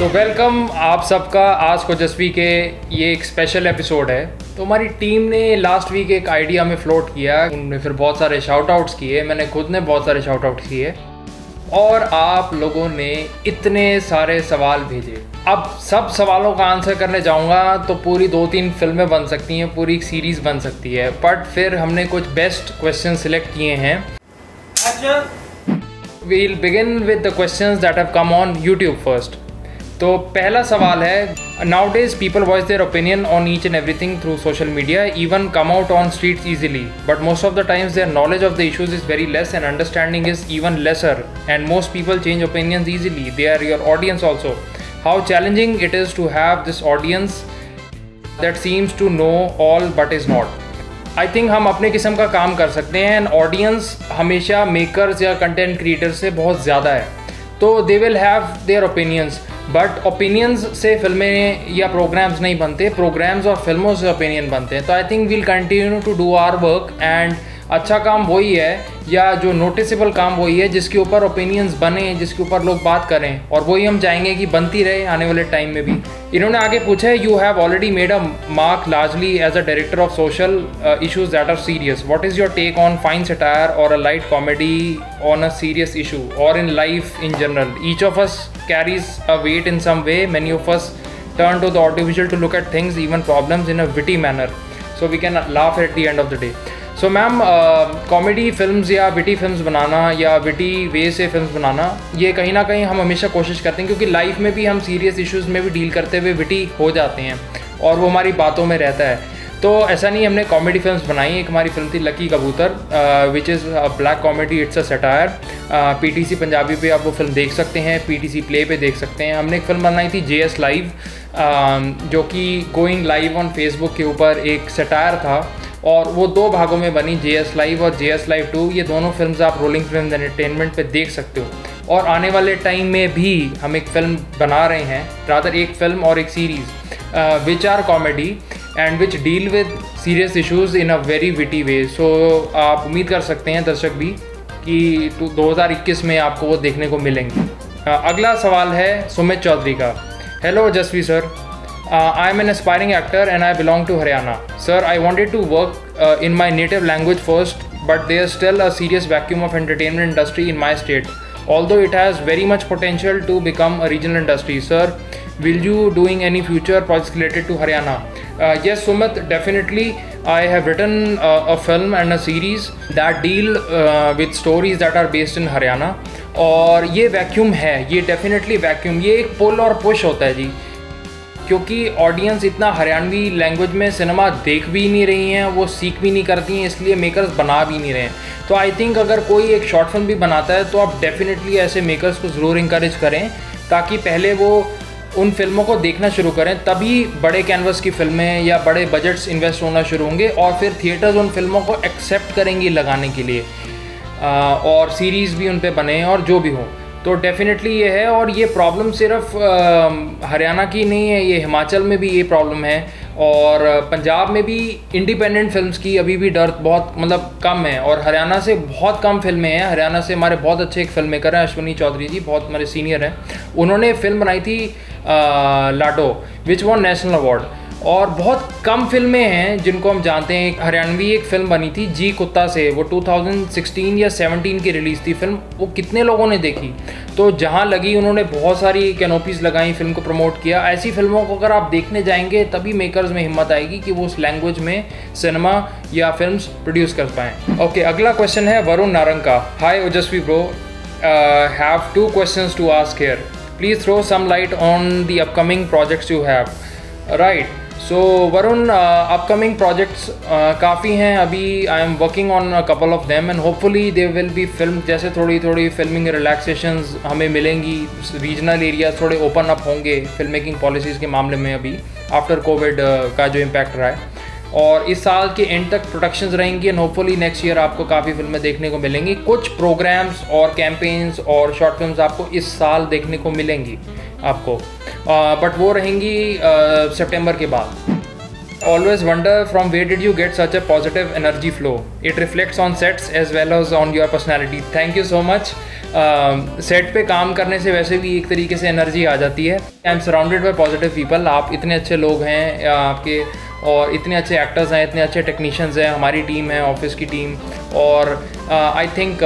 So welcome आप सबका आज कोजस्वी के ये एक स्पेशल एपिसोड है। तो हमारी टीम ने लास्ट वीक एक आइडिया में फ्लोट किया, उन्होंने फिर बहुत सारे शाउट आउट्स किए, मैंने खुद ने बहुत सारे शाउट आउट्स किए और आप लोगों ने इतने सारे सवाल भेजे। अब सब सवालों का आंसर करने जाऊंगा तो पूरी 2-3 फिल्में बन सकती हैं, पूरी एक सीरीज़ बन सकती है, बट फिर हमने कुछ बेस्ट क्वेश्चन सिलेक्ट किए हैं। We'll begin with the questions that have come on YouTube first. तो पहला सवाल है, nowadays people voice their opinion on each and everything through social media, even come out on streets easily, but most of the times their knowledge of the issues is very less and understanding is even lesser, and most people change opinions easily. They are your audience also. How challenging it is to have this audience that seems to know all but is not. I think हम अपने किस्म का काम कर सकते हैं and audience हमेशा makers या कंटेंट क्रिएटर्स से बहुत ज़्यादा है, तो they will have their opinions, but opinions से फिल्में या प्रोग्राम्स नहीं बनते, प्रोग्राम्स और फिल्मों से ओपिनियन बनते हैं। तो I think we'll continue to do our work and अच्छा काम वही है या जो नोटिसेबल काम वही है जिसके ऊपर ओपिनियंस बने, जिसके ऊपर लोग बात करें, और वही हम चाहेंगे कि बनती रहे आने वाले टाइम में भी। इन्होंने आगे पूछा है, you have already made a mark largely as a director of social issues that are serious, what is your take on fine satire और a light comedy on a serious issue और in life in general? Each of us carries a weight in some way, many of us turn to the audiovisual to look at things, even problems, in a witty manner, so we can laugh at the end of the day. So ma'am, comedy films या witty films बनाना या witty वे से films बनाना, ये कहीं ना कहीं हम हमेशा कोशिश करते हैं, क्योंकि लाइफ में भी हम सीरियस इश्यूज़ में भी डील करते हुए विटी हो जाते हैं और वो हमारी बातों में रहता है। तो ऐसा नहीं, हमने कॉमेडी फिल्म्स बनाई। एक हमारी फिल्म थी Lucky Kabootar, which is black comedy, it's a satire. PTC Punjabi पे आप वो फिल्म देख सकते हैं, पीटीसी प्ले पे देख सकते हैं। हमने एक फिल्म बनाई थी JS लाइव, जो कि गोइंग लाइव ऑन फेसबुक के ऊपर एक सटायर था, और वो 2 भागों में बनी, JS लाइव और JS लाइव 2। ये दोनों फिल्म्स आप रोलिंग फिल्म एंटरटेनमेंट पे देख सकते हो। और आने वाले टाइम में भी हम एक फ़िल्म बना रहे हैं, रादर एक फ़िल्म और एक series which are comedy and which deal with serious issues in a very witty way. So आप उम्मीद कर सकते हैं दर्शक भी कि 2021 में आपको वो देखने को मिलेंगे। अगला सवाल है सुमित चौधरी का। Hello Jasvi sir, I am an aspiring actor and I belong to Haryana. Sir, I wanted to work in my native language first, but there is still a serious vacuum of entertainment industry in my state. Although it has very much potential to become a regional industry. Sir, will you doing any future projects related to Haryana? Yes, Sumit, definitely. I have written a film and a series that deal with stories that are based in Haryana. और ये vacuum है, ये definitely vacuum, ये एक पुल और push होता है जी, क्योंकि ऑडियंस इतना हरियाणवी लैंग्वेज में सिनेमा देख भी नहीं रही हैं, वो सीख भी नहीं करती हैं, इसलिए मेकर्स बना भी नहीं रहे हैं। तो आई थिंक अगर कोई एक शॉर्ट फिल्म भी बनाता है तो आप डेफिनेटली ऐसे मेकर्स को ज़रूर इंकरेज करें, ताकि पहले वो उन फिल्मों को देखना शुरू करें, तभी बड़े कैनवस की फिल्में या बड़े बजट्स इन्वेस्ट होना शुरू होंगे और फिर थिएटर्स उन फिल्मों को एक्सेप्ट करेंगी लगाने के लिए, और सीरीज़ भी उन पे बने और जो भी हो। तो डेफिनेटली ये है, और ये प्रॉब्लम सिर्फ हरियाणा की नहीं है, ये हिमाचल में भी ये प्रॉब्लम है, और पंजाब में भी इंडिपेंडेंट फिल्म्स की अभी भी डर बहुत कम है, और हरियाणा से बहुत कम फिल्में हैं। हरियाणा से हमारे बहुत अच्छे एक फिल्म मेकर हैं अश्विनी चौधरी जी, बहुत हमारे सीनियर हैं, उन्होंने फिल्म बनाई थी Lado, which won national award. और बहुत कम फिल्में हैं जिनको हम जानते हैं। हरियाणवी एक फ़िल्म बनी थी जी कुत्ता से, वो 2016 या 17 की रिलीज़ थी फिल्म, वो कितने लोगों ने देखी? तो जहाँ लगी उन्होंने बहुत सारी कैनोपीज़ लगाई, फिल्म को प्रमोट किया। ऐसी फिल्मों को अगर आप देखने जाएंगे तभी मेकर्स में हिम्मत आएगी कि वो उस लैंग्वेज में सिनेमा या फिल्म्स प्रोड्यूस कर पाएँ। ओके, अगला क्वेश्चन है वरुण नारंग का। Hi Ojaswi bro, have 2 questions to ask here. Please throw some light on the upcoming projects you have. Right. So Varun, upcoming projects काफ़ी हैं अभी। I am working on a couple of them and hopefully they will be film. जैसे थोड़ी थोड़ी filming relaxations हमें मिलेंगी, regional areas थोड़े open up होंगे फिल्म मेकिंग पॉलिसीज़ के मामले में अभी आफ्टर कोविड का जो इम्पैक्ट रहा है, और इस साल के एंड तक प्रोडक्शंस रहेंगी एंड होपफुली नेक्स्ट ईयर आपको काफ़ी फिल्में देखने को मिलेंगी। कुछ प्रोग्राम्स और कैंपेन्स और शॉर्ट फिल्म्स आपको इस साल देखने को मिलेंगी आपको, बट वो रहेंगी सितंबर के बाद। Always wonder from where did you get such a positive energy flow? It reflects on sets as well as on your personality. Thank you so much. Set पे काम करने से वैसे भी एक तरीके से एनर्जी आ जाती है। I am surrounded by positive people. आप इतने अच्छे लोग हैं आपके, और इतने अच्छे एक्टर्स हैं, इतने अच्छे टेक्नीशियंस हैं, हमारी टीम है, ऑफिस की टीम। और आई थिंक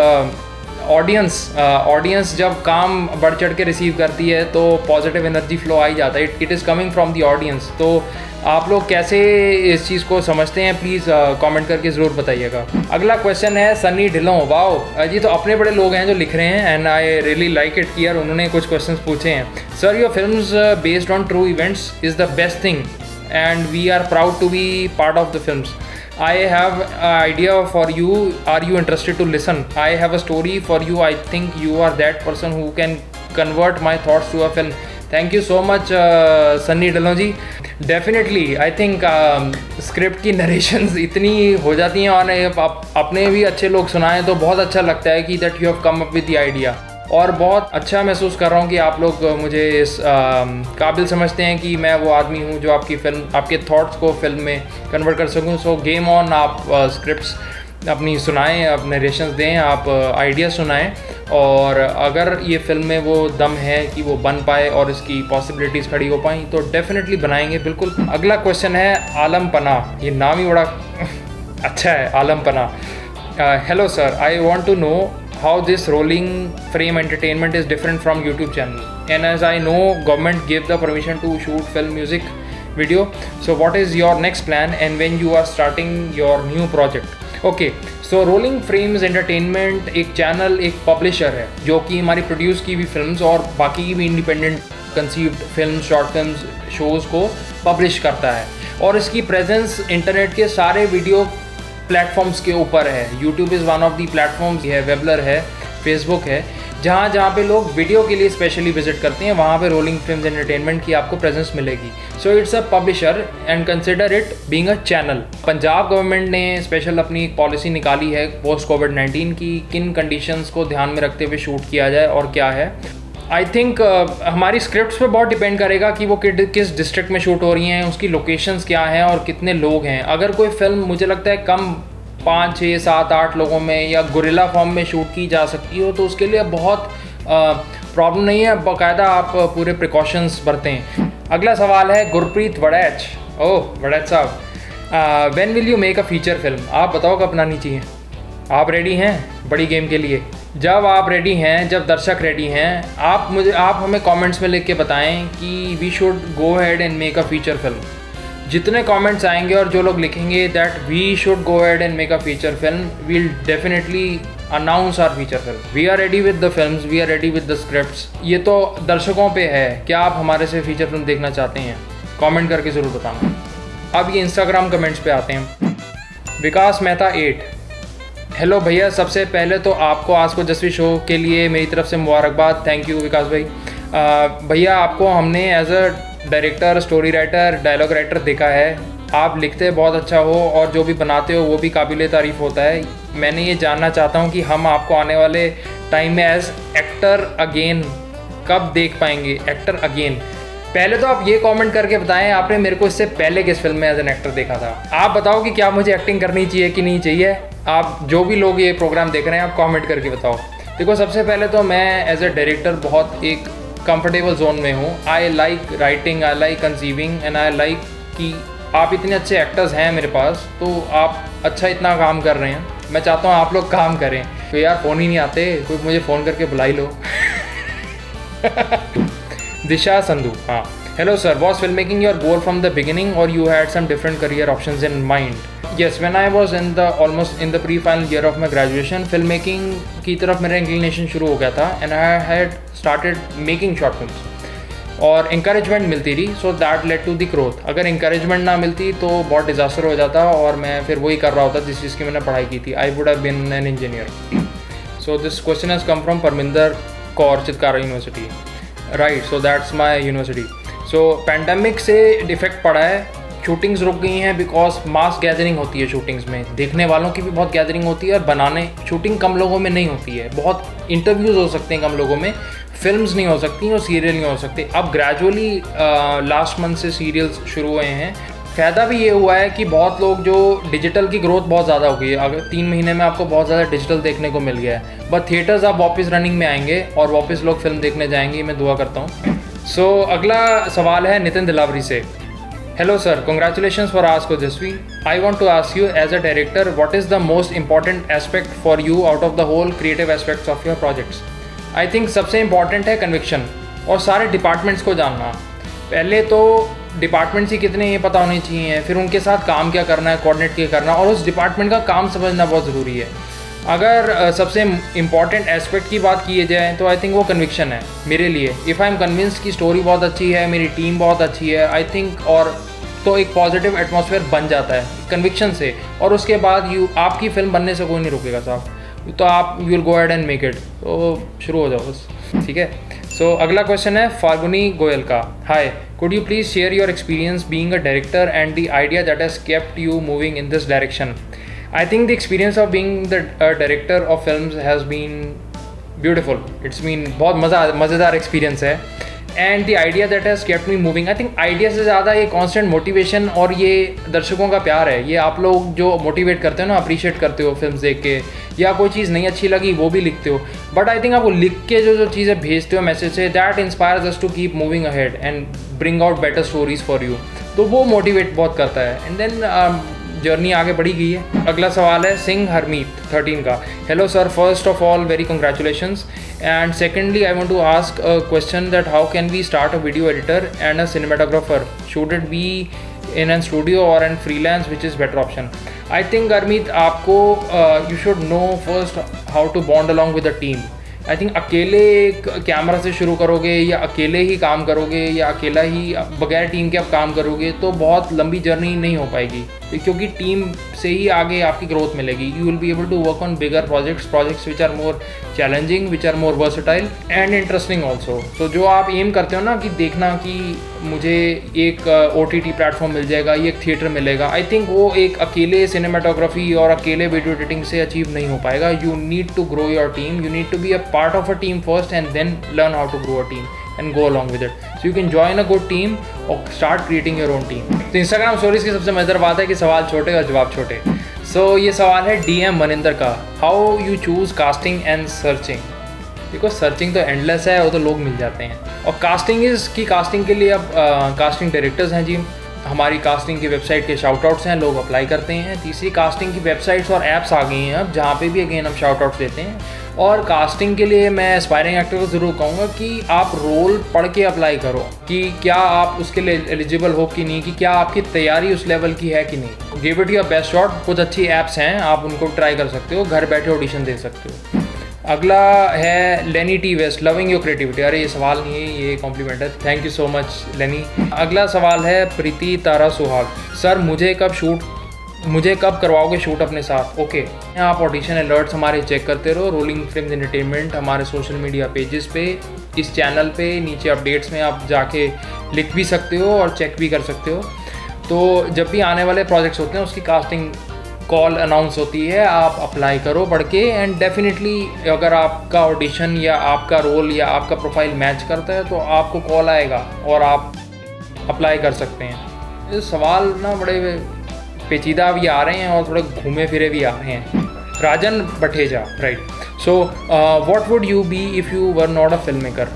ऑडियंस जब काम बढ़ चढ़ के रिसीव करती है तो पॉजिटिव एनर्जी फ्लो आ ही जाता है। It is coming from the audience. तो आप लोग कैसे इस चीज़ को समझते हैं, प्लीज़ कमेंट करके ज़रूर बताइएगा। अगला क्वेश्चन है सनी ढिल्लों। वाओ जी, तो अपने बड़े लोग हैं जो लिख रहे हैं, and I really like it कि यार उन्होंने कुछ क्वेश्चंस पूछे हैं। Sir, your films based on true events is the best thing and we are proud to be part of the films. I have an idea for you. Are you interested to listen? I have a story for you. I think you are that person who can convert my thoughts to a film. Thank you so much, Sunny Dhillon जी। Definitely, I think script की narrations इतनी हो जाती हैं और अपने भी अच्छे लोग सुनाएं तो बहुत अच्छा लगता है कि that you have come up with the idea। और बहुत अच्छा महसूस कर रहा हूँ कि आप लोग मुझे इस काबिल समझते हैं कि मैं वो आदमी हूँ जो आपकी फिल्म, आपके थॉट्स को फिल्म में कन्वर्ट कर सकूँ। सो गेम ऑन, आप स्क्रिप्ट्स अपनी सुनाएं, आप नरेशंस दें, आप आइडिया सुनाएं, और अगर ये फिल्म में वो दम है कि वो बन पाए और इसकी पॉसिबिलिटीज़ खड़ी हो पाई तो डेफिनेटली बनाएंगे बिल्कुल। अगला क्वेश्चन है आलम पना। ये नाम ही बड़ा अच्छा है, आलम पना। Hello sir, I want to know how this rolling frame entertainment is different from YouTube channel, and as I know government gave the permission to shoot film music video, so what is your next plan and when you are starting your new project? Okay, so rolling frames entertainment एक चैनल, एक publisher है जो कि हमारी produce की भी films और बाकी की भी independent conceived film, short films, shows को पब्लिश करता है, और इसकी प्रेजेंस इंटरनेट के सारे वीडियो प्लेटफॉर्म्स के ऊपर है। YouTube is one of the platforms है, वेबलर है, फेसबुक है, जहाँ पे लोग वीडियो के लिए स्पेशली विजिट करते हैं, वहाँ पे रोलिंग फिल्म्स एंटरटेनमेंट की आपको प्रेजेंस मिलेगी। So it's a publisher and consider it being a channel. Punjab government ने स्पेशल अपनी एक पॉलिसी निकाली है पोस्ट कोविड-19 की, किन कंडीशंस को ध्यान में रखते हुए शूट किया जाए और क्या है। आई थिंक हमारी स्क्रिप्ट्स पे बहुत डिपेंड करेगा कि वो किस डिस्ट्रिक्ट में शूट हो रही हैं, उसकी लोकेशंस क्या हैं और कितने लोग हैं। अगर कोई फिल्म मुझे लगता है कम 5, 6, 7, 8 लोगों में या गुरिल्ला फॉर्म में शूट की जा सकती हो तो उसके लिए बहुत प्रॉब्लम नहीं है, बाकायदा आप पूरे प्रिकॉशंस बरतें। अगला सवाल है गुरप्रीत वड़ैच। ओह वड़ैच साहब, when will you make a feature film? आप बताओ कब बनानी चाहिए? आप रेडी हैं बड़ी गेम के लिए? जब आप रेडी हैं, जब दर्शक रेडी हैं, आप हमें कमेंट्स में लिख के बताएं कि we should go ahead and make a feature film. जितने कमेंट्स आएंगे और जो लोग लिखेंगे that we should go ahead and make a feature film, we'll definitely announce our feature film. We are ready with the films, we are ready with the scripts. ये तो दर्शकों पे है, क्या आप हमारे से फीचर फिल्म देखना चाहते हैं? कमेंट करके ज़रूर बताना। अब ये इंस्टाग्राम कमेंट्स पे आते हैं। विकास मेहता 8। हेलो भैया, सबसे पहले तो आपको आस्क ओजस्वी शो के लिए मेरी तरफ से मुबारकबाद। थैंक यू विकास भाई। भैया आपको हमने as a director, story writer, dialogue writer देखा है। आप लिखते बहुत अच्छा हो और जो भी बनाते हो वो भी काबिल तारीफ़ होता है। मैंने ये जानना चाहता हूँ कि हम आपको आने वाले टाइम में एज एक्टर अगेन कब देख पाएंगे? एक्टर अगेन, पहले तो आप ये कमेंट करके बताएं आपने मेरे को इससे पहले किस फिल्म में एज एन एक्टर देखा था। आप बताओ कि क्या मुझे एक्टिंग करनी चाहिए कि नहीं चाहिए। आप जो भी लोग ये प्रोग्राम देख रहे हैं आप कमेंट करके बताओ। देखो, सबसे पहले तो मैं एज ए डायरेक्टर बहुत एक कंफर्टेबल जोन में हूँ। I like writing, I like conceiving and I like कि आप इतने अच्छे एक्टर्स हैं मेरे पास, तो आप अच्छा इतना काम कर रहे हैं। मैं चाहता हूँ आप लोग काम करें। तो यार फ़ोन ही नहीं आते, कोई मुझे फ़ोन करके बुला ही लो। दिशा संधू, हाँ। Hello sir, was film making your goal from the beginning और you had some different career options in mind? Yes, when I was almost in the pre-final year of my graduation, film making की तरफ मेरा inclination शुरू हो गया था and I had started making short films और encouragement मिलती रही, so that led to the growth। अगर encouragement ना मिलती तो बहुत डिज़ास्टर हो जाता और मैं फिर वही कर रहा होता जिस चीज़ की मैंने पढ़ाई की थी। I would have been an engineer। So this question has come from Parminder Kaur, Chitkara university. Right, so that's my university। So pandemic से डिफेक्ट पड़ा है, शूटिंग्स रुक गई हैं बिकॉज मास गैदरिंग होती है शूटिंग्स में, देखने वालों की भी बहुत गैदरिंग होती है और बनाने शूटिंग कम लोगों में नहीं होती है। बहुत इंटरव्यूज़ हो सकते हैं कम लोगों में, फिल्म्स नहीं हो सकती और सीरियल नहीं हो सकते। अब ग्रेजुअली लास्ट मंथ से सीरियल्स शुरू हुए हैं फ़ायदा भी ये हुआ है कि बहुत लोग जो डिजिटल की ग्रोथ बहुत ज़्यादा हो गई है, अगर 3 महीने में आपको बहुत ज़्यादा डिजिटल देखने को मिल गया है, बट थिएटर्स अब वापस रनिंग में आएंगे और वापस लोग फिल्म देखने जाएंगे, मैं दुआ करता हूँ। सो अगला सवाल है नितिन दिलावरी से। Hello sir, congratulations for Ask Ojasvi. I want to ask you as a director, what is the most important aspect for you out of the whole creative aspects of your projects? I think सबसे important है conviction और सारे departments को जानना। पहले तो departments ही कितने ये पता होने चाहिए, फिर उनके साथ काम क्या करना है, कोऑर्डिनेट क्या करना, और उस डिपार्टमेंट का काम समझना बहुत ज़रूरी है। अगर सबसे इम्पॉर्टेंट एस्पेक्ट की बात की जाए तो आई थिंक वो कन्विक्शन है मेरे लिए। इफ़ आई एम कन्विंस्ड कि स्टोरी बहुत अच्छी है, मेरी टीम बहुत अच्छी है, आई थिंक, और तो एक पॉजिटिव एटमॉस्फेयर बन जाता है कन्विक्शन से, और उसके बाद आपकी फिल्म बनने से कोई नहीं रुकेगा साहब, तो आप you will go ahead and make it, तो शुरू हो जाओ बस, ठीक है। सो अगला क्वेश्चन है फाल्गुनी गोयल का। हाय, could you please share your experience being a director and the idea that has kept you moving in this direction? I think the experience of being the director of films has been beautiful. It's been बहुत मज़ेदार experience है, and the idea that has kept me moving, I think idea से ज़्यादा ये constant motivation और ये दर्शकों का प्यार है। ये आप लोग जो मोटिवेट करते हो ना, अप्रिशिएट करते हो फिल्म देख के, या कोई चीज़ नहीं अच्छी लगी वो भी लिखते हो, बट आई थिंक आपको लिख के जो चीज़ें भेजते हो मैसेज से, that inspires us to keep moving ahead and bring out better stories for you, तो वो मोटिवेट बहुत करता है, एंड देन जर्नी आगे बढ़ी गई है। अगला सवाल है सिंह हरमीत 13 का। Hello sir, first of all very congratulations, and secondly I want to ask a question that how can we start a video editor and a cinematographer, should it be in an studio और an freelance, which is better option? I think Harmeet, आपको you should know first how to bond along with the team. I think अकेले एक camera से शुरू करोगे, या अकेले ही काम करोगे, या अकेला ही बगैर टीम के आप काम करोगे, तो बहुत लंबी जर्नी नहीं हो पाएगी, क्योंकि टीम से ही आगे आपकी ग्रोथ मिलेगी। You will be able to work on bigger projects which are more challenging, which are more versatile and interesting also. तो जो आप एम करते हो ना कि देखना कि मुझे एक OTT प्लेटफॉर्म मिल जाएगा, ये एक थिएटर मिलेगा, आई थिंक वो एक अकेले सिनेमाटोग्राफी और अकेले वीडियो एडिटिंग से अचीव नहीं हो पाएगा। You need to grow your team, you need to be a part of a team first and then learn how to grow a team and go along with it, so you can join a good team or start creating your own team. तो Instagram stories की सबसे मज़ेदार बात है कि सवाल छोटे और जवाब छोटे। So ये सवाल है DM मनिंदर का। How you choose casting and searching? देखो, सर्चिंग तो एंडलेस है, वो तो लोग मिल जाते हैं, और कास्टिंग के लिए अब कास्टिंग डायरेक्टर्स हैं जी, हमारी कास्टिंग की वेबसाइट के शाउटआउट्स हैं, लोग अप्लाई करते हैं। तीसरी, कास्टिंग की वेबसाइट्स और ऐप्स आ गई हैं अब, जहाँ पे भी अगेन हम शाउटआउट्स देते हैं। और कास्टिंग के लिए मैं एस्पायरिंग एक्टर को ज़रूर कहूँगा कि आप रोल पढ़ के अप्लाई करो कि क्या आप उसके लिए एलिजिबल हो कि नहीं, कि क्या आपकी तैयारी उस लेवल की है कि नहीं। Give it your best shot. कुछ अच्छी ऐप्स हैं, आप उनको ट्राई कर सकते हो, घर बैठे ऑडिशन दे सकते हो। अगला है Lenny T West, loving your creativity. अरे ये सवाल नहीं है, ये कॉम्प्लीमेंट है, थैंक यू सो मच लेनी। अगला सवाल है प्रीति तारा सुहाग। सर, मुझे कब करवाओगे शूट अपने साथ? ओके, आप ऑडिशन अलर्ट्स हमारे चेक करते रहो, रोलिंग फिल्म्स एंटरटेनमेंट हमारे सोशल मीडिया पेजेस पे, इस चैनल पे नीचे अपडेट्स में आप जाके लिख भी सकते हो और चेक भी कर सकते हो। तो जब भी आने वाले प्रोजेक्ट्स होते हैं उसकी कास्टिंग कॉल अनाउंस होती है, आप अप्लाई करो बढ़ के, एंड डेफिनेटली अगर आपका ऑडिशन या आपका रोल या आपका प्रोफाइल मैच करता है तो आपको कॉल आएगा और आप अप्लाई कर सकते हैं। ये सवाल ना बड़े पेचीदा भी आ रहे हैं और थोड़े घूमे फिरे भी आ रहे हैं। Rajan Batheja, right. So what would you be if you were not a film maker?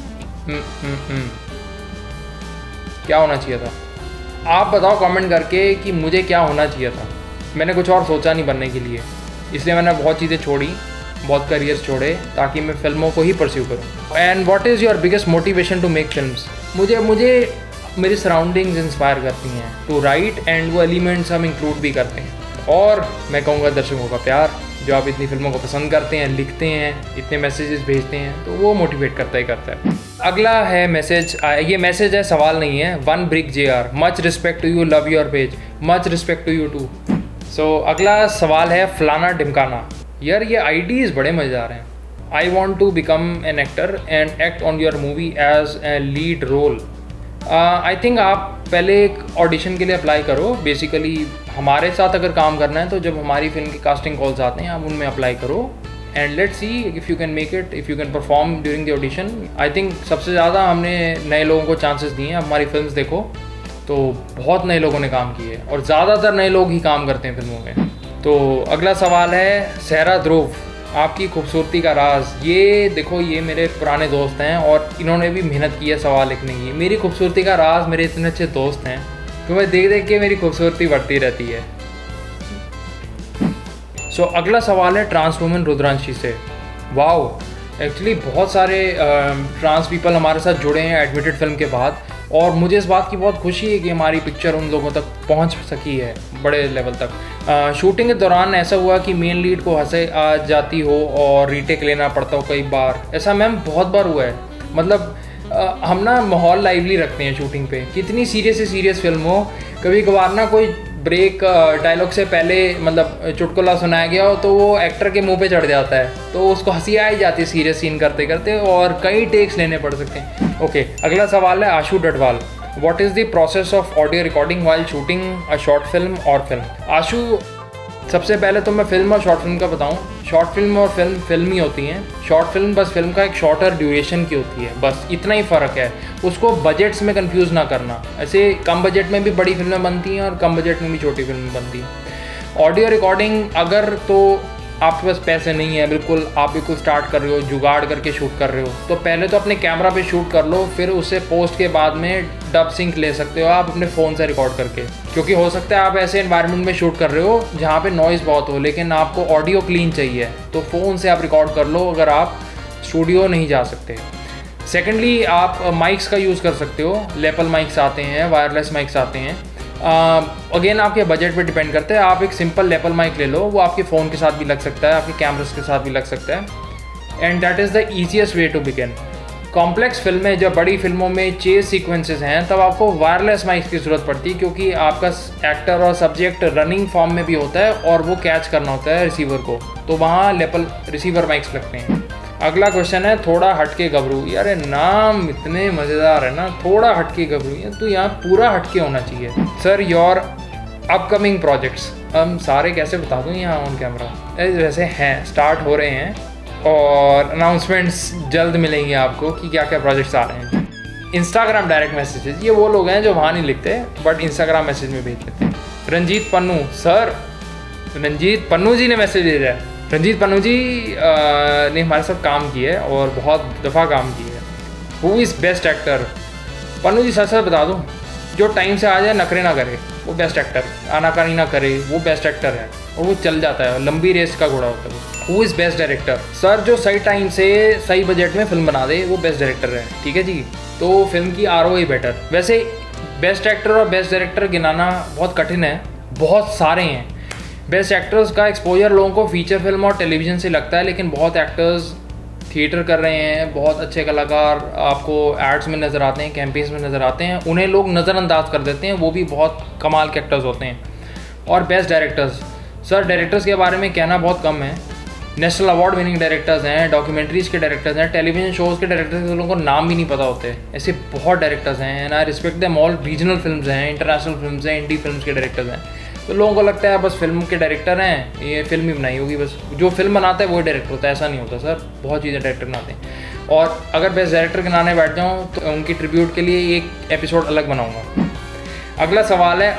क्या होना चाहिए था? आप बताओ कमेंट करके कि मुझे क्या होना चाहिए था। मैंने कुछ और सोचा नहीं बनने के लिए, इसलिए मैंने बहुत चीज़ें छोड़ी, बहुत करियर्स छोड़े, ताकि मैं फिल्मों को ही परस्यू करूँ। And what is your biggest motivation to make films? मुझे मेरी सराउंडिंग्स इंस्पायर करती हैं टू राइट, एंड वो एलिमेंट्स हम इंक्लूड भी करते हैं। और मैं कहूँगा दर्शकों का प्यार, जो आप इतनी फिल्मों को पसंद करते हैं, लिखते हैं, इतने मैसेजेस भेजते हैं, तो वो मोटिवेट करता है। अगला है मैसेज, ये मैसेज है, सवाल नहीं है। One brick JR, much respect to you, love your page, much respect to you too. So अगला सवाल है फलाना ढिमकाना। यार ये आईडीज़ बड़े मज़ेदार हैं। I want to become an actor and act on your movie as a lead role. I think आप पहले एक ऑडिशन के लिए अप्लाई करो। बेसिकली हमारे साथ अगर काम करना है तो जब हमारी फिल्म की कास्टिंग कॉल्स आते हैं आप उनमें अप्लाई करो, and let's see if you can make it, if you can perform during the audition. I think सबसे ज़्यादा हमने नए लोगों को चांसेस दिए हैं। हमारी फिल्म्स देखो, तो बहुत नए लोगों ने काम किए और ज़्यादातर नए लोग ही काम करते हैं फिल्मों में। तो अगला सवाल है सहरा ध्रुव, आपकी खूबसूरती का राज। ये देखो, ये मेरे पुराने दोस्त हैं और इन्होंने भी मेहनत की है सवाल लिखने की। मेरी खूबसूरती का राज मेरे इतने अच्छे दोस्त हैं तो मैं देख देख के मेरी खूबसूरती बढ़ती रहती है। सो अगला सवाल है ट्रांस वुमन रुद्रांशी से। वाओ, एक्चुअली बहुत सारे ट्रांस पीपल हमारे साथ जुड़े हैं एडमिटेड फिल्म के बाद, और मुझे इस बात की बहुत खुशी है कि हमारी पिक्चर उन लोगों तक पहुंच सकी है बड़े लेवल तक। शूटिंग के दौरान ऐसा हुआ कि मेन लीड को हंसे आ जाती हो और रीटेक लेना पड़ता हो कई बार। ऐसा मैम बहुत बार हुआ है। मतलब हम ना माहौल लाइवली रखते हैं शूटिंग पे, कितनी सीरियस से सीरियस फिल्म हो, कभी कभार ना कोई ब्रेक डायलॉग से पहले मतलब चुटकुला सुनाया गया हो तो वो एक्टर के मुंह पे चढ़ जाता है, तो उसको हंसी आ ही जाती है सीरियस सीन करते करते, और कई टेक्स लेने पड़ सकते हैं। ओके, अगला सवाल है Ashu Dadwal. What is the process of audio recording while shooting a short film और फिल्म? आशु, सबसे पहले तो मैं फिल्म और शॉर्ट फिल्म का बताऊं। शॉर्ट फिल्म और फिल्म ही होती हैं। शॉर्ट फिल्म बस फिल्म का एक शॉर्टर ड्यूरेशन की होती है, बस इतना ही फ़र्क है। उसको बजट्स में कंफ्यूज ना करना। ऐसे कम बजट में भी बड़ी फिल्में बनती हैं और कम बजट में भी छोटी फिल्में बनती हैं। ऑडियो रिकॉर्डिंग अगर तो आपके पास पैसे नहीं है, बिल्कुल आप बिल्कुल स्टार्ट कर रहे हो, जुगाड़ करके शूट कर रहे हो, तो पहले तो अपने कैमरा पे शूट कर लो, फिर उसे पोस्ट के बाद में डब सिंक ले सकते हो आप अपने फ़ोन से रिकॉर्ड करके। क्योंकि हो सकता है आप ऐसे एनवायरनमेंट में शूट कर रहे हो जहाँ पे नॉइज़ बहुत हो, लेकिन आपको ऑडियो क्लीन चाहिए, तो फ़ोन से आप रिकॉर्ड कर लो अगर आप स्टूडियो नहीं जा सकते। सेकेंडली, आप माइक्स का यूज़ कर सकते हो। लेपल माइक्स आते हैं, वायरलेस माइक्स आते हैं। अगेन आपके बजट पे डिपेंड करता है। आप एक सिंपल लेपल माइक ले लो, वो आपके फ़ोन के साथ भी लग सकता है, आपके कैमरास के साथ भी लग सकता है, and that is the easiest way to begin. Complex फिल्में, जब बड़ी फिल्मों में चेज सीक्वेंसेस हैं, तब आपको वायरलेस माइक्स की ज़रूरत पड़ती है, क्योंकि आपका एक्टर और सब्जेक्ट रनिंग फॉर्म में भी होता है और वो कैच करना होता है रिसीवर को, तो वहाँ लेपल रिसीवर माइक्स लगते हैं। अगला क्वेश्चन है थोड़ा हटके गबरू। यार नाम इतने मज़ेदार है ना, थोड़ा हटके गबरू, तो यहाँ पूरा हटके होना चाहिए। सर योर अपकमिंग प्रोजेक्ट्स, हम सारे कैसे बता दूँ यहाँ ऑन कैमरा? वैसे हैं, स्टार्ट हो रहे हैं और अनाउंसमेंट्स जल्द मिलेंगे आपको कि क्या क्या प्रोजेक्ट्स आ रहे हैं। इंस्टाग्राम डायरेक्ट मैसेजेस, ये वो लोग हैं जो वहाँ नहीं लिखते बट इंस्टाग्राम मैसेज में भेज देते हैं। रंजीत पन्नू, सर रंजीत पन्नू जी ने मैसेज भेजा है। रंजीत पन्नू जी ने हमारे साथ काम किया है और बहुत दफ़ा काम किया है। Who is best actor? Pannu ji सच सच बता दूँ, जो टाइम से आ जाए, नखरे ना करे, वो बेस्ट एक्टर। आनाकानी ना करे, वो बेस्ट एक्टर है और वो चल जाता है, लंबी रेस का घोड़ा होता है। Who is best director? Sir जो सही टाइम से सही बजट में फिल्म बना दे वो बेस्ट डायरेक्टर है, ठीक है जी। तो फिल्म की ROI बेटर। वैसे बेस्ट एक्टर और बेस्ट डायरेक्टर गिनाना बहुत कठिन है, बहुत सारे हैं। बेस्ट एक्टर्स का एक्सपोजर लोगों को फीचर फिल्म और टेलीविज़न से लगता है, लेकिन बहुत एक्टर्स थिएटर कर रहे हैं, बहुत अच्छे कलाकार आपको एड्स में नज़र आते हैं, कैंपेन्स में नज़र आते हैं, उन्हें लोग नज़रअंदाज कर देते हैं, वो भी बहुत कमाल के एक्टर्स होते हैं। और बेस्ट डायरेक्टर्स, सर डायरेक्टर्स के बारे में कहना बहुत कम है। नेशनल अवार्ड विनिंग डायरेक्टर्स हैं, डॉक्यूमेंट्रीज़ के डायरेक्टर्स हैं, टेलीविजन शोज़ के डायरेक्टर्स, लोगों को नाम भी नहीं पता होते। ऐसे बहुत डायरेक्टर्स हैं and I respect them all. Regional films हैं, इंटरनेशनल फिल्म्स हैं, इंडी फिल्म्स के डायरेक्टर्स हैं। तो लोगों को लगता है बस फिल्म के डायरेक्टर हैं, ये फिल्म ही बनाई होगी, बस जो फिल्म बनाता है वो डायरेक्टर होता है। ऐसा नहीं होता सर, बहुत चीज़ें डायरेक्टर बनाते हैं। और अगर बेस्ट डायरेक्टर गिनाने बैठ जाऊँ तो उनकी ट्रिब्यूट के लिए एक एपिसोड अलग बनाऊँगा। अगला सवाल है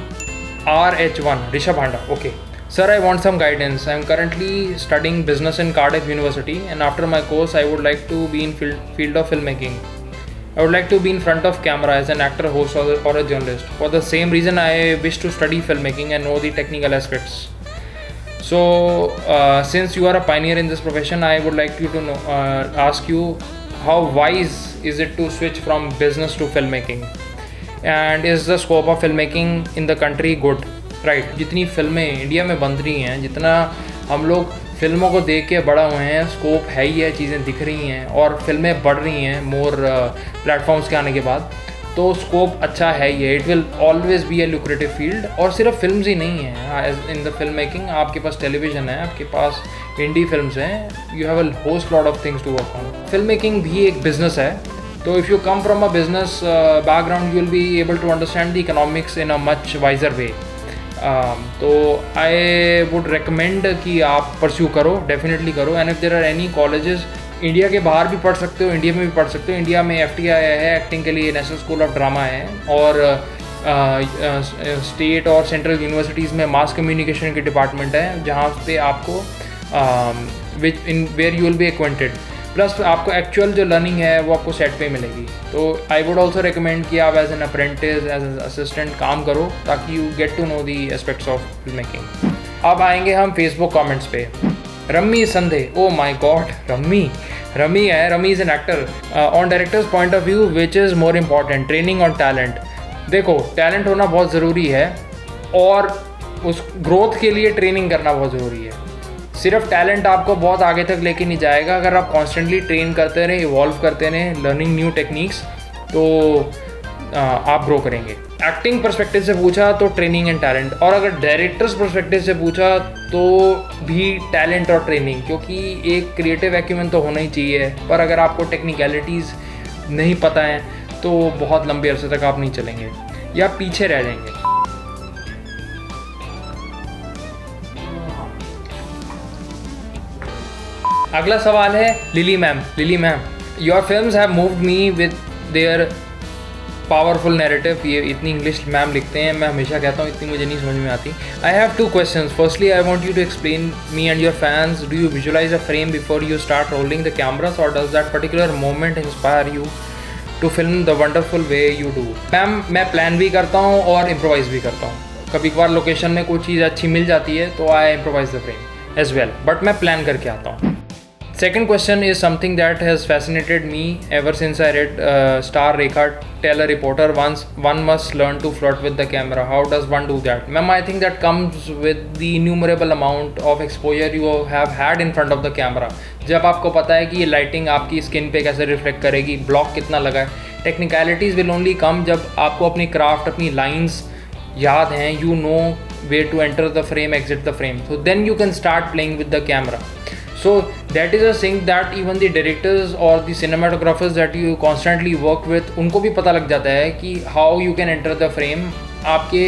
IMRH1 Rishabh Handa. Okay sir, I want some guidance. I am currently studying business in Cardiff University, and after my course I would like to be in field of filmmaking. I would like to be in front of camera as an actor, host or a journalist. For the same reason I wish to study filmmaking and know the technical aspects. So since you are a pioneer in this profession, I would like you to know, ask you, how wise is it to switch from business to filmmaking? And is the scope of filmmaking in the country good? Right, जितनी फिल्में India में बन रही हैं, जितना हम लोग फिल्मों को देख के बड़ा हुए हैं, स्कोप है ही है, चीज़ें दिख रही हैं और फिल्में बढ़ रही हैं मोर प्लेटफॉर्म्स के आने के बाद, तो स्कोप अच्छा है ही है। It will always be a lucrative field. और सिर्फ फिल्म्स ही नहीं है इन द फिल्म मेकिंग, आपके पास टेलीविज़न है, आपके पास इंडी फिल्म्स हैं, you have a host lot of things to work on. Film making भी एक बिजनेस है, तो if you come from a business background you will be able to understand the economics in a much wiser way. तो I would recommend कि आप pursue करो, definitely करो। And if there are any colleges, India के बाहर भी पढ़ सकते हो, इंडिया में भी पढ़ सकते हो। इंडिया में FTI है एक्टिंग के लिए, नेशनल स्कूल ऑफ ड्रामा है, और स्टेट और सेंट्रल यूनिवर्सिटीज़ में मास कम्युनिकेशन के डिपार्टमेंट है, जहाँ पे आपको where you will be acquainted, plus आपको एक्चुअल जो लर्निंग है वो आपको सेट पे मिलेगी। तो आई वुड ऑल्सो रिकमेंड कि आप as an apprentice, as an assistant काम करो, ताकि you get to know the aspects of film making. अब आएंगे हम फेसबुक कमेंट्स पे। Rummy Sandhe, oh my god, Rummy है, Rummy is an actor. On directors point of view which is more important, training और talent? देखो, टैलेंट होना बहुत ज़रूरी है और उस ग्रोथ के लिए ट्रेनिंग करना बहुत ज़रूरी है। सिर्फ टैलेंट आपको बहुत आगे तक लेके नहीं जाएगा। अगर आप कॉन्स्टेंटली ट्रेन करते रहें, इवॉल्व करते रहें, लर्निंग न्यू टेक्निक्स, तो आप ग्रो करेंगे। एक्टिंग पर्सपेक्टिव से पूछा तो ट्रेनिंग एंड टैलेंट, और अगर डायरेक्टर्स पर्सपेक्टिव से पूछा तो भी टैलेंट और ट्रेनिंग, क्योंकि एक क्रिएटिव एक्यूमेंट तो होना ही चाहिए, पर अगर आपको टेक्निकलिटीज़ नहीं पता है तो बहुत लंबे अरसे तक आप नहीं चलेंगे या पीछे रह जाएंगे। अगला सवाल है Lily ma'am, your films have moved me with their powerful narrative. ये इतनी इंग्लिश मैम लिखते हैं, मैं हमेशा कहता हूँ इतनी मुझे नहीं समझ में आती। I have 2 questions. Firstly, I want you to explain me and your fans, do you visualize a frame before you start rolling the cameras, or does that particular moment inspire you to film the wonderful way you do? Ma'am, मैं plan भी करता हूँ और improvise भी करता हूँ। कभी कभार लोकेशन में कोई चीज़ अच्छी मिल जाती है तो I improvise the frame as well, but मैं प्लान करके आता हूँ। Second question is something that has fascinated me ever since I read Star Rekha tell a reporter once, one must learn to flirt with the camera. How does one do that? Ma'am, I think that comes with the innumerable amount of exposure you have had in front of the camera. जब आपको पता है कि ये lighting आपकी skin पे कैसे reflect करेगी, ब्लॉक कितना लगा है। टेक्निकलिटीज़ विल ओनली कम जब आपको अपनी क्राफ्ट, अपनी लाइन्स याद हैं, you know where to enter the frame, exit the frame. So then you can start playing with the camera. So that is a thing that even the directors or the cinematographers that you constantly work with, उनको भी पता लग जाता है कि how you can enter the frame, आपके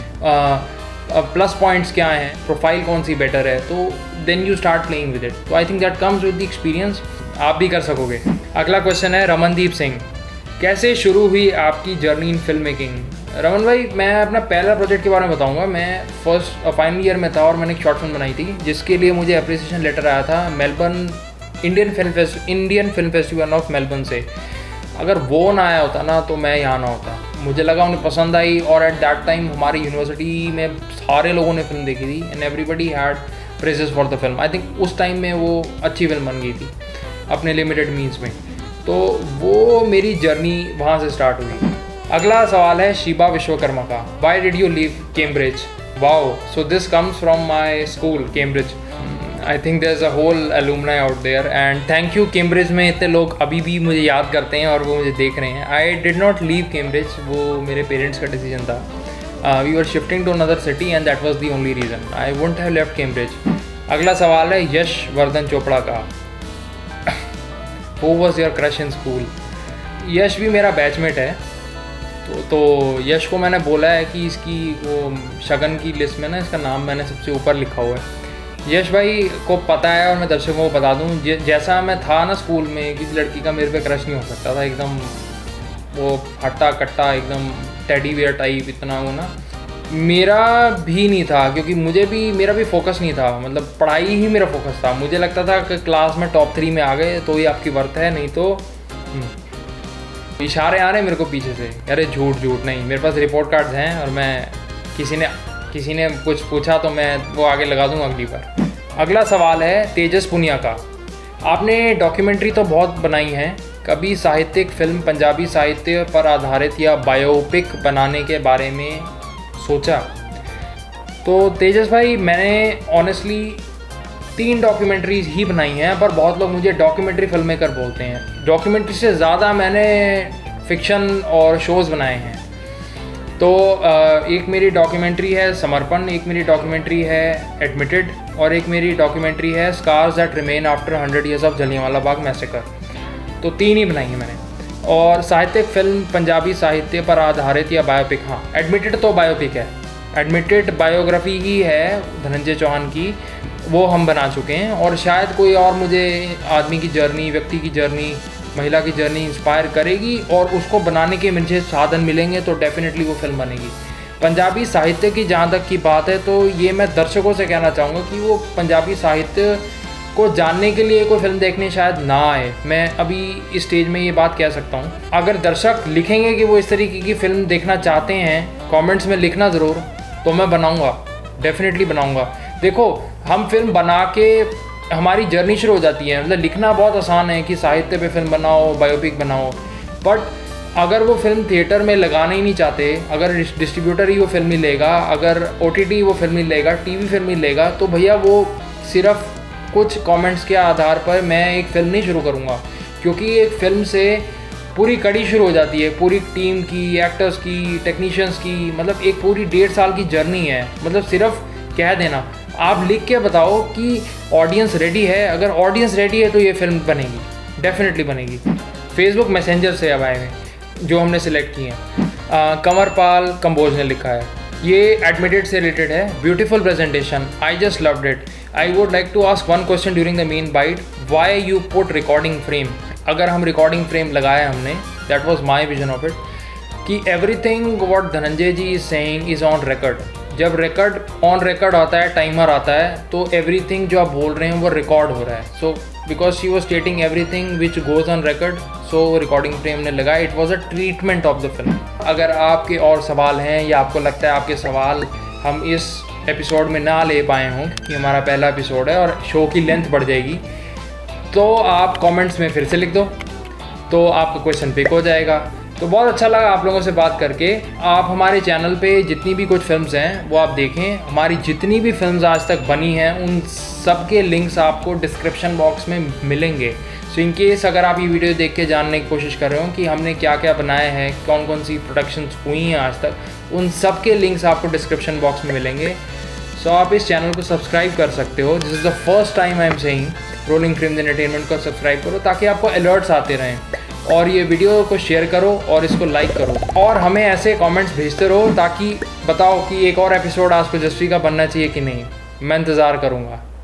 plus points क्या हैं, प्रोफाइल कौन सी बेटर है, तो then you start playing with it. So I think that comes with the experience, आप भी कर सकोगे। अगला क्वेश्चन है रमनदीप सिंह, कैसे शुरू हुई आपकी journey in film making? Raman भाई, मैं अपना पहला प्रोजेक्ट के बारे में बताऊंगा। मैं फाइनल ईयर में था और मैंने एक शॉर्ट फिल्म बनाई थी जिसके लिए मुझे अप्रिसिएशन लेटर आया था Melbourne Indian film festival of Melbourne से। अगर वो ना आया होता ना तो मैं यहाँ ना होता। मुझे लगा उन्हें पसंद आई, और एट दैट टाइम हमारी यूनिवर्सिटी में सारे लोगों ने फिल्म देखी थी and everybody had praises for the film. I think उस टाइम में वो अच्छी फिल्म बन गई थी अपने लिमिटेड मीन्स में, तो वो मेरी जर्नी वहाँ से स्टार्ट हुई। अगला सवाल है शिबा विश्वकर्मा का, why did you leave Cambridge? Wow, so this comes from my school Cambridge. I think there is a whole alumni out there, and thank you. Cambridge में इतने लोग अभी भी मुझे याद करते हैं और वो मुझे देख रहे हैं। I did not leave Cambridge, वो मेरे पेरेंट्स का डिसीजन था। We were shifting to another city and that was the only reason. I wouldn't have left Cambridge. अगला सवाल है यश वर्धन चोपड़ा का, who was your crush in school? Yash भी मेरा बैचमेट है, तो यश को मैंने बोला है कि इसकी वो शगन की लिस्ट में ना इसका नाम मैंने सबसे ऊपर लिखा हुआ है। यश भाई को पता है, और मैं दर्शकों को बता दूं, जैसा मैं था ना स्कूल में, किसी लड़की का मेरे पे क्रश नहीं हो सकता था। एकदम वो हट्टा कट्टा, एकदम टेडी बियर टाइप, इतना वो ना मेरा भी नहीं था, क्योंकि मेरा भी फोकस नहीं था। मतलब पढ़ाई ही मेरा फोकस था। मुझे लगता था कि क्लास में टॉप 3 में आ गए तो ये आपकी वर्थ है, नहीं तो इशारे आ रहे हैं मेरे को पीछे से, अरे झूठ नहीं, मेरे पास रिपोर्ट कार्ड्स हैं, और मैं किसी ने कुछ पूछा तो मैं वो आगे लगा दूंगा अगली बार। अगला सवाल है तेजस पुनिया का, आपने डॉक्यूमेंट्री तो बहुत बनाई हैं, कभी साहित्यिक फिल्म पंजाबी साहित्य पर आधारित या बायोपिक बनाने के बारे में सोचा? तो तेजस भाई, मैंने ऑनेस्टली 3 डॉक्यूमेंट्रीज़ ही बनाई हैं, पर बहुत लोग मुझे डॉक्यूमेंट्री फिल्म मेकर बोलते हैं। डॉक्यूमेंट्री से ज़्यादा मैंने फ़िक्शन और शोज़ बनाए हैं। तो एक मेरी डॉक्यूमेंट्री है समर्पण, एक मेरी डॉक्यूमेंट्री है एडमिटेड, और एक मेरी डॉक्यूमेंट्री है scars that remain after 100 years of Jallianwala Bagh massacre. तो 3 ही बनाई हैं मैंने। और साहित्यिक फिल्म पंजाबी साहित्य पर आधारित या बायोपिक, हाँ एडमिटेड तो बायोपिक है, एडमिटेड बायोग्राफी ही है धनंजय चौहान की, वो हम बना चुके हैं। और शायद कोई और मुझे आदमी की जर्नी, व्यक्ति की जर्नी महिला की जर्नी इंस्पायर करेगी और उसको बनाने के मुझे साधन मिलेंगे तो डेफिनेटली वो फिल्म बनेगी। पंजाबी साहित्य की जहाँ तक की बात है तो ये मैं दर्शकों से कहना चाहूँगा कि वो पंजाबी साहित्य को जानने के लिए कोई फिल्म देखने शायद ना आए। मैं अभी इस स्टेज में ये बात कह सकता हूँ। अगर दर्शक लिखेंगे कि वो इस तरीके की फ़िल्म देखना चाहते हैं, कमेंट्स में लिखना ज़रूर, तो मैं बनाऊँगा, डेफिनेटली बनाऊँगा। देखो, हम फिल्म बना के हमारी जर्नी शुरू हो जाती है। मतलब लिखना बहुत आसान है कि साहित्य पे फिल्म बनाओ, बायोपिक बनाओ, बट अगर वो फिल्म थिएटर में लगाना ही नहीं चाहते, अगर डिस्ट्रीब्यूटर ही वो फिल्म ही लेगा, अगर OTT वो फिल्म ही लेगा, TV फिल्म ही लेगा, तो भैया वो सिर्फ कुछ कमेंट्स के आधार पर मैं एक फ़िल्म नहीं शुरू करूँगा। क्योंकि एक फ़िल्म से पूरी कड़ी शुरू हो जाती है, पूरी टीम की, एक्टर्स की, टेक्नीशियंस की, मतलब एक पूरी 1.5 साल की जर्नी है। मतलब सिर्फ कह देना, आप लिख के बताओ कि ऑडियंस रेडी है। अगर ऑडियंस रेडी है तो ये फिल्म बनेगी, डेफिनेटली बनेगी। फेसबुक मैसेंजर से अब आए हैं जो हमने सिलेक्ट किए हैं। कंवरपाल कंबोज ने लिखा है, ये एडमिटेड से रिलेटेड है। Beautiful presentation, I just loved it. I would like to ask one question during the main bite, why you put recording frame. अगर हम रिकॉर्डिंग फ्रेम लगाया हमने, that was my vision of it, कि everything what Dhananjay ji is saying is on record. जब record on record आता है, timer आता है, तो एवरीथिंग जो आप बोल रहे हैं वो रिकॉर्ड हो रहा है। So because she was stating everything which goes on record, so recording frame ने लगाया। It was a treatment of the film. अगर आपके और सवाल हैं या आपको लगता है आपके सवाल हम इस एपिसोड में ना ले पाए हों, कि हमारा पहला एपिसोड है और शो की लेंथ बढ़ जाएगी, तो आप कमेंट्स में फिर से लिख दो, तो आपका क्वेश्चन पिक हो जाएगा। तो बहुत अच्छा लगा आप लोगों से बात करके। आप हमारे चैनल पे जितनी भी कुछ फिल्म्स हैं वो आप देखें। हमारी जितनी भी फिल्म्स आज तक बनी हैं उन सब के लिंक्स आपको डिस्क्रिप्शन बॉक्स में मिलेंगे। सो इन केस अगर आप ये वीडियो देख के जानने की कोशिश कर रहे हो कि हमने क्या क्या बनाया है, कौन कौन सी प्रोडक्शंस हुई हैं आज तक, उन सब के लिंक्स आपको डिस्क्रिप्शन बॉक्स में मिलेंगे। सो आप इस चैनल को सब्सक्राइब कर सकते हो। This is the first time I am saying Rolling Film Entertainment को सब्सक्राइब करो ताकि आपको अलर्ट्स आते रहें। और ये वीडियो को शेयर करो और इसको लाइक करो और हमें ऐसे कमेंट्स भेजते रहो ताकि बताओ कि एक और एपिसोड आज को जस्टिस का बनना चाहिए कि नहीं। मैं इंतज़ार करूँगा।